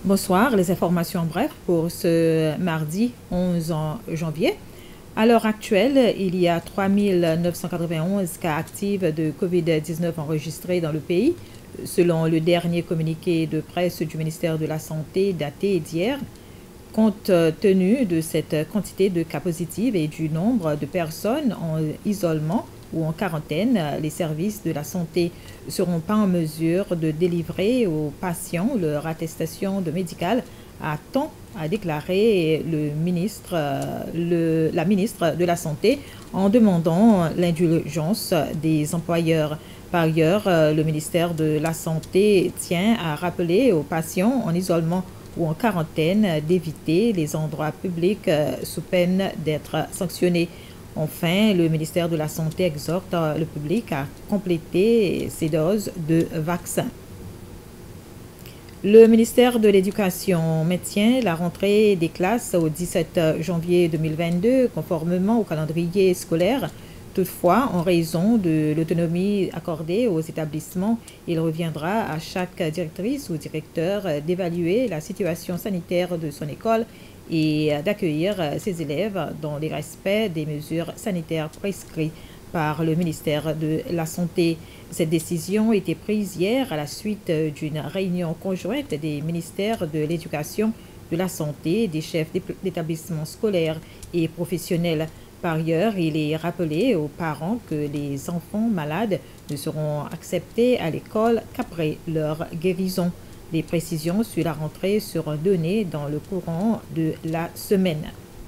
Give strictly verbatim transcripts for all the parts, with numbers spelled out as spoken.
Bonsoir, les informations en bref pour ce mardi onze janvier. À l'heure actuelle, il y a trois mille neuf cent quatre-vingt-onze cas actifs de covid dix-neuf enregistrés dans le pays, selon le dernier communiqué de presse du ministère de la Santé daté d'hier. Compte tenu de cette quantité de cas positifs et du nombre de personnes en isolement ou en quarantaine, les services de la santé ne seront pas en mesure de délivrer aux patients leur attestation de médicale à temps, a déclaré le ministre, le, la ministre de la Santé en demandant l'indulgence des employeurs. Par ailleurs, le ministère de la Santé tient à rappeler aux patients en isolement ou en quarantaine d'éviter les endroits publics sous peine d'être sanctionnés. Enfin, le ministère de la Santé exhorte le public à compléter ses doses de vaccins. Le ministère de l'Éducation maintient la rentrée des classes au dix-sept janvier deux mille vingt-deux, conformément au calendrier scolaire. Toutefois, en raison de l'autonomie accordée aux établissements, il reviendra à chaque directrice ou directeur d'évaluer la situation sanitaire de son école et d'accueillir ses élèves dans le respect des mesures sanitaires prescrites par le ministère de la Santé. Cette décision a été prise hier à la suite d'une réunion conjointe des ministères de l'Éducation, de la Santé, des chefs d'établissements scolaires et professionnels. Par ailleurs, il est rappelé aux parents que les enfants malades ne seront acceptés à l'école qu'après leur guérison. Des précisions sur la rentrée seront données dans le courant de la semaine.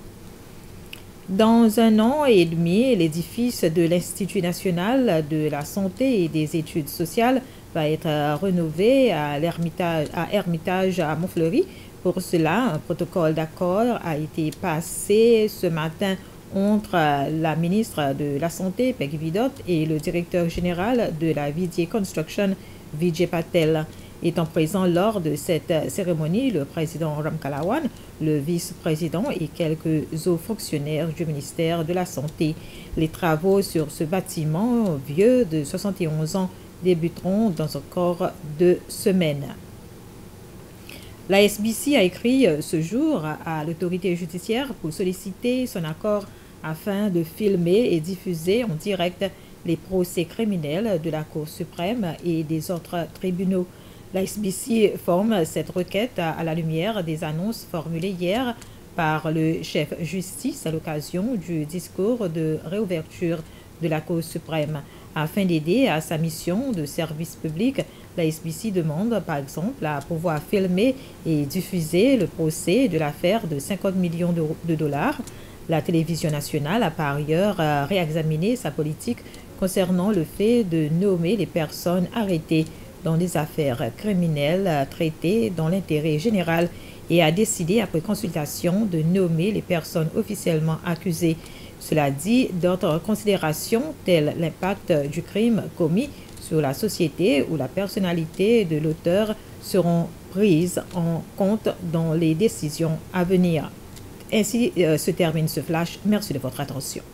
Dans un an et demi, l'édifice de l'Institut national de la santé et des études sociales va être rénové à l'Ermitage à, Hermitage à Montfleury. Pour cela, un protocole d'accord a été passé ce matin entre la ministre de la Santé, Peggy Vidot, et le directeur général de la Vidye Construction, Vijay Patel. Étant présent lors de cette cérémonie, le président Ram Kalawan, le vice-président et quelques hauts fonctionnaires du ministère de la Santé. Les travaux sur ce bâtiment vieux de soixante et onze ans débuteront dans encore deux semaines. La S B C a écrit ce jour à l'autorité judiciaire pour solliciter son accord afin de filmer et diffuser en direct les procès criminels de la Cour suprême et des autres tribunaux. La S B C forme cette requête à la lumière des annonces formulées hier par le chef justice à l'occasion du discours de réouverture de la Cour suprême. Afin d'aider à sa mission de service public, la S B C demande par exemple à pouvoir filmer et diffuser le procès de l'affaire de cinquante millions de dollars. La télévision nationale a par ailleurs réexaminé sa politique concernant le fait de nommer les personnes arrêtées dans des affaires criminelles traitées dans l'intérêt général et a décidé, après consultation, de nommer les personnes officiellement accusées. Cela dit, d'autres considérations, telles l'impact du crime commis sur la société ou la personnalité de l'auteur, seront prises en compte dans les décisions à venir. Ainsi euh, se termine ce flash. Merci de votre attention.